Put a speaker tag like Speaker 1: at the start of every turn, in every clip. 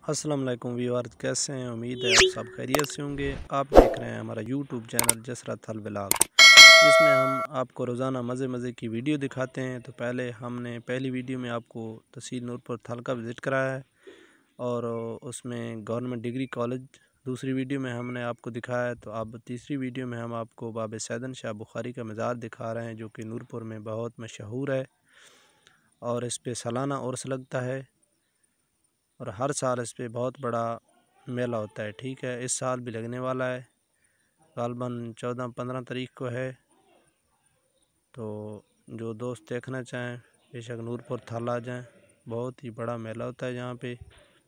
Speaker 1: अस्सलाम वालेकुम व्यूअर्स, कैसे हैं? उम्मीद है आप सब खैरियत से होंगे। आप देख रहे हैं हमारा YouTube channel Jasrat Al vlog, जिसमें हम आपको रोज़ाना मज़े की वीडियो दिखाते हैं। तो हमने पहली वीडियो में आपको तहसील नूरपुर थल का विज़िट कराया है और उसमें गवर्नमेंट डिग्री कॉलेज दूसरी वीडियो में हमने आपको दिखाया है। तो अब तीसरी वीडियो में हम आपको बाब सैदन शाह बुखारी का मज़ार दिखा रहे हैं, जो कि नूरपुर में बहुत मशहूर है और इस पर सालाना उर्स लगता है और हर साल इस पे बहुत बड़ा मेला होता है। ठीक है, इस साल भी लगने वाला है, गालबन 14-15 तारीख को है। तो जो दोस्त देखना चाहें बेशक नूरपुर थल आ जाएं, बहुत ही बड़ा मेला होता है यहाँ पे।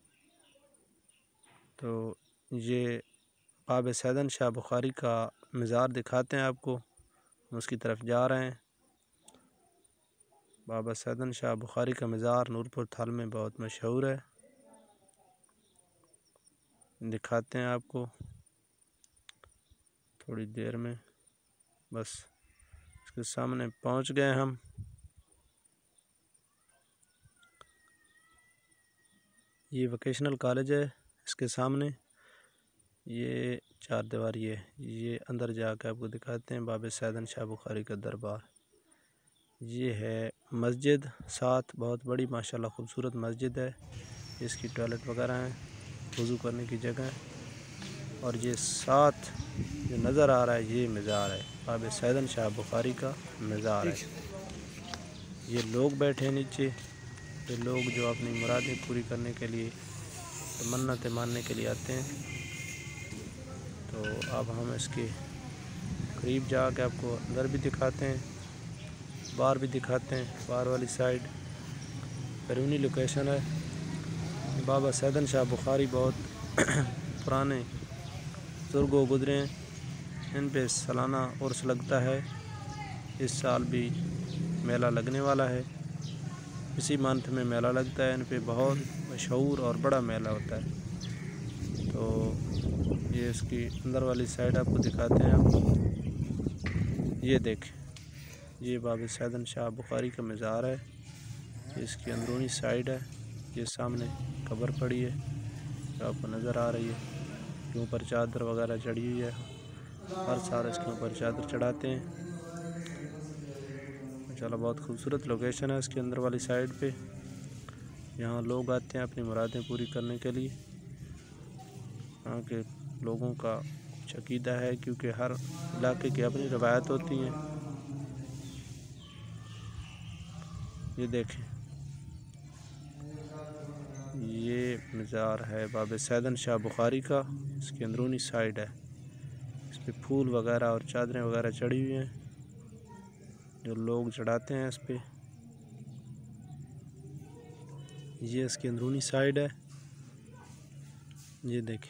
Speaker 1: तो ये बाब सैदन शाह बुखारी का मज़ार दिखाते हैं आपको, हम उसकी तरफ जा रहे हैं। बाबा सैदन शाह बुखारी का मज़ार नूरपुर थल में बहुत मशहूर है, दिखाते हैं आपको थोड़ी देर में। बस इसके सामने पहुंच गए हम। ये वोकेशनल कॉलेज है, इसके सामने ये चार दीवारी है। ये अंदर जाकर आपको दिखाते हैं बाब सैदन शाह बुखारी का दरबार। ये है मस्जिद, साथ बहुत बड़ी माशाल्लाह खूबसूरत मस्जिद है। इसकी टॉयलेट वगैरह हैं, वज़ू करने की जगह है। और ये साथ जो नज़र आ रहा है ये मज़ार है, बाब सैदन शाह बुखारी का मज़ार है। ये लोग बैठे हैं नीचे, ये लोग जो अपनी मुरादें पूरी करने के लिए, मन्नतें मानने के लिए आते हैं। तो अब हम इसके करीब जाके आपको अंदर भी दिखाते हैं, बाहर भी दिखाते हैं। बाहर वाली साइड बैरूनी लोकेशन है। बाबा सैदन शाह बुखारी बहुत पुराने बुजुर्ग गुजरे हैं, इन पे सालाना उर्स लगता है। इस साल भी मेला लगने वाला है, इसी मंथ में मेला लगता है। इन पे बहुत मशहूर और बड़ा मेला होता है। तो ये इसकी अंदर वाली साइड आपको दिखाते हैं। आप ये देखें, ये बाब सैदन शाह बुखारी का मज़ार है, इसकी अंदरूनी साइड है। ये सामने कब्र पड़ी है जो आपको नज़र आ रही है, इसके ऊपर चादर वगैरह चढ़ी हुई है। हर साल इसके ऊपर चादर चढ़ाते हैं। माशाल्लाह बहुत खूबसूरत लोकेशन है इसके अंदर वाली साइड पे। यहाँ लोग आते हैं अपनी मुरादें पूरी करने के लिए। यहाँ के लोगों का कुछ अकीदा है, क्योंकि हर इलाके की अपनी रवायत होती हैं। ये देखें, ये मज़ार है बाब सैदन शाह बुखारी का, इसकी अंदरूनी साइड है। इस पर फूल वगैरह और चादरें वगैरह चढ़ी हुई हैं जो लोग चढ़ाते हैं इस पे। ये इसकी अंदरूनी साइड है। ये देखें,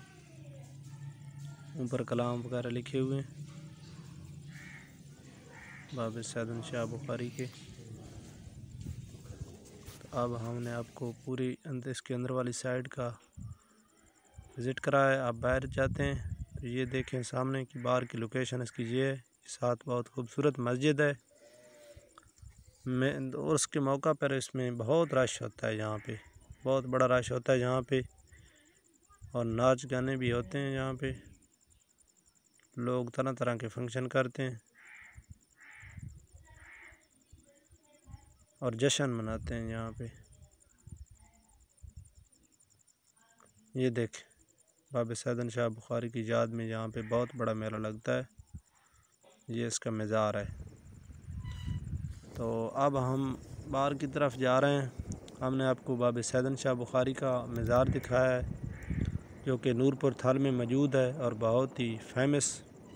Speaker 1: ऊपर कलाम वगैरह लिखे हुए हैं बाब सैदन शाह बुखारी के। तो अब हमने आपको पूरी इसके अंदर वाली साइड का विज़िट कराया है। आप बाहर जाते हैं तो ये देखें सामने की बाहर की लोकेशन इसकी ये है। साथ बहुत खूबसूरत मस्जिद है। और उसके मौका पर इसमें बहुत रश होता है, यहाँ पे बहुत बड़ा रश होता है यहाँ पे, और नाच गाने भी होते हैं यहाँ पे। लोग तरह तरह के फंक्शन करते हैं और जश्न मनाते हैं यहाँ पे। ये देखें, बाब सैदन शाह बुखारी की याद में यहाँ पे बहुत बड़ा मेला लगता है। ये इसका मज़ार है। तो अब हम बाहर की तरफ जा रहे हैं। हमने आपको बाब सैदन शाह बुखारी का मज़ार दिखाया है, जो कि नूरपुर थल में मौजूद है और बहुत ही फेमस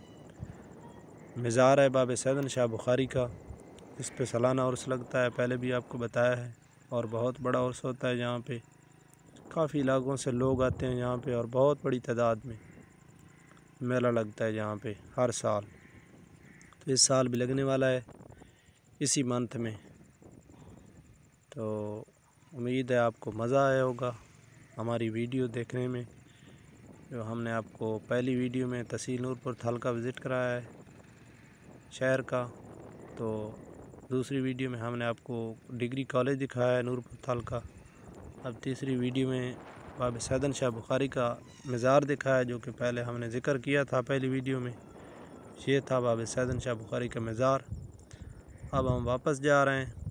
Speaker 1: मज़ार है बाब सैदन शाह बुखारी का। इस पे सालाना उर्स लगता है, पहले भी आपको बताया है, और बहुत बड़ा उर्स होता है। यहाँ पे काफ़ी इलाकों से लोग आते हैं यहाँ पे और बहुत बड़ी तादाद में मेला लगता है यहाँ पे हर साल। तो इस साल भी लगने वाला है इसी मंथ में। तो उम्मीद है आपको मज़ा आया होगा हमारी वीडियो देखने में। जो हमने आपको पहली वीडियो में तहसील नूरपुर थल का विज़िट कराया है शहर का, तो दूसरी वीडियो में हमने आपको डिग्री कॉलेज दिखाया है नूरपुर थल का। अब तीसरी वीडियो में बाब सैदन शाह बुखारी का मज़ार दिखाया, जो कि पहले हमने ज़िक्र किया था पहली वीडियो में। ये था बाब सैदन शाह बुखारी का मज़ार। अब हम वापस जा रहे हैं,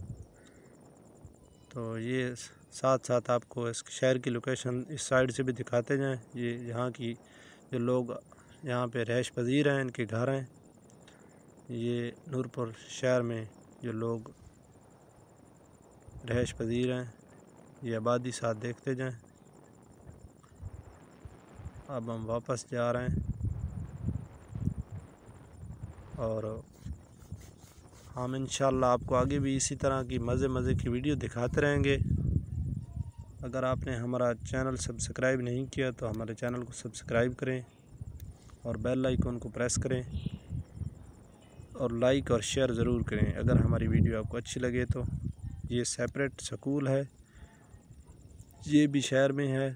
Speaker 1: तो ये साथ साथ आपको इस शहर की लोकेशन इस साइड से भी दिखाते जाएं। ये यहाँ की जो लोग यहाँ पे रहायश पजीर हैं, इनके घर हैं। ये नूरपुर शहर में जो लोग रहायश पजीर हैं, ये आबादी साथ देखते जाएं। अब हम वापस जा रहे हैं और हम इंशाअल्लाह आपको आगे भी इसी तरह की मज़े की वीडियो दिखाते रहेंगे। अगर आपने हमारा चैनल सब्सक्राइब नहीं किया तो हमारे चैनल को सब्सक्राइब करें और बेल आइकन को प्रेस करें और लाइक और शेयर ज़रूर करें अगर हमारी वीडियो आपको अच्छी लगे तो। ये सेपरेट स्कूल है, ये भी शहर में है,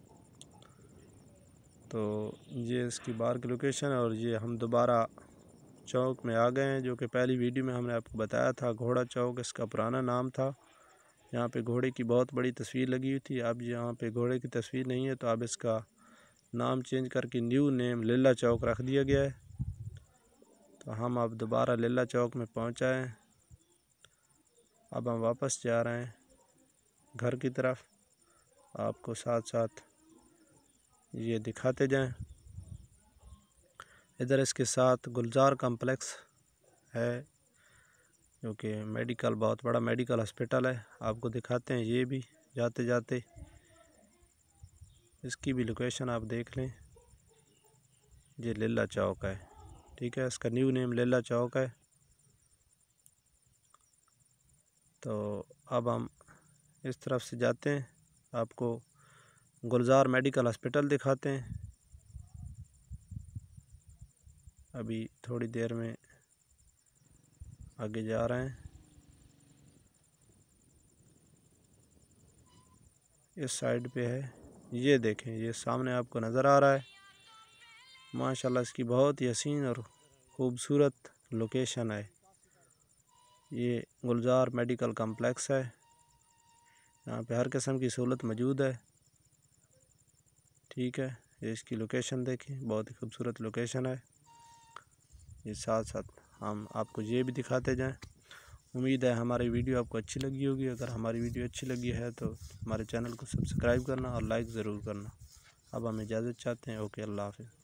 Speaker 1: तो ये इसकी बाहर की लोकेशन है। और ये हम दोबारा चौक में आ गए हैं, जो कि पहली वीडियो में हमने आपको बताया था। घोड़ा चौक इसका पुराना नाम था। यहाँ पे घोड़े की बहुत बड़ी तस्वीर लगी हुई थी। अब यहाँ पे घोड़े की तस्वीर नहीं है, तो अब इसका नाम चेंज करके न्यू नेम लीला चौक रख दिया गया है। तो हम अब दोबारा लीला चौक में पहुँचा हैं। अब हम वापस जा रहे हैं घर की तरफ, आपको साथ साथ ये दिखाते जाएं। इधर इसके साथ गुलजार कम्प्लेक्स है, जो कि मेडिकल, बहुत बड़ा मेडिकल हॉस्पिटल है। आपको दिखाते हैं ये भी जाते जाते, इसकी भी लोकेशन आप देख लें। ये लीला चौक है, ठीक है, इसका न्यू नेम लीला चौक है। तो अब हम इस तरफ से जाते हैं, आपको गुलजार मेडिकल हॉस्पिटल दिखाते हैं। अभी थोड़ी देर में आगे जा रहे हैं। इस साइड पे है, ये देखें, ये सामने आपको नज़र आ रहा है। माशाल्लाह इसकी बहुत ही हसीन और ख़ूबसूरत लोकेशन है। ये गुलजार मेडिकल कम्प्लेक्स है, यहाँ पे हर किस्म की सहूलत मौजूद है, ठीक है। ये इसकी लोकेशन देखें, बहुत ही खूबसूरत लोकेशन है। ये साथ साथ हम आपको ये भी दिखाते जाएं। उम्मीद है हमारी वीडियो आपको अच्छी लगी होगी। अगर हमारी वीडियो अच्छी लगी है तो हमारे चैनल को सब्सक्राइब करना और लाइक ज़रूर करना। अब हम इजाज़त चाहते हैं। ओके, अल्लाह हाफ़िज़।